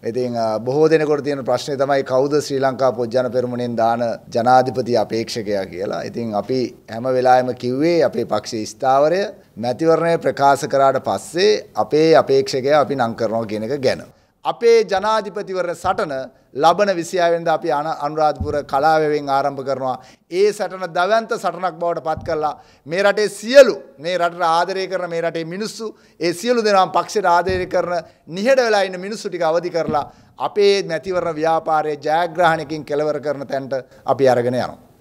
ඉතින් බොහෝ දෙනෙකුට තියෙන ප්‍රශ්නේ තමයි කවුද ශ්‍රී ලංකා පොත්ජන පෙරමුණෙන් දාන ජනාධිපති අපේක්ෂකයා කියලා. ඉතින් අපි හැම වෙලාවෙම කිව්වේ අපේ පක්ෂයේ ස්ථාවරය මැතිවරණය ප්‍රකාශ කරාට පස්සේ අපේ අපේක්ෂකයා අපි නම් කරනවා කියන එක ගැන. අපේ ජනාධිපතිවරණ සටන ලබන 26 වෙනිදා අපි අනුරාධපුර කලාවැවෙන් ආරම්භ කරනවා. ඒ සටන දවැන්ත සටනක් බවට පත් කරලා මේ රටේ සියලු මේ රටට ආදරය කරන මේ රටේ මිනිස්සු ඒ සියලු දෙනාම පක්ෂයට ආදරය කරන නිහඬ වෙලා ඉන්න මිනිස්සු ටික අවදි කරලා අපේ මැතිවරණ ව්‍යාපාරයේ ජයග්‍රහණයකින් කෙලවර කරන තැනට අපි අරගෙන යනවා.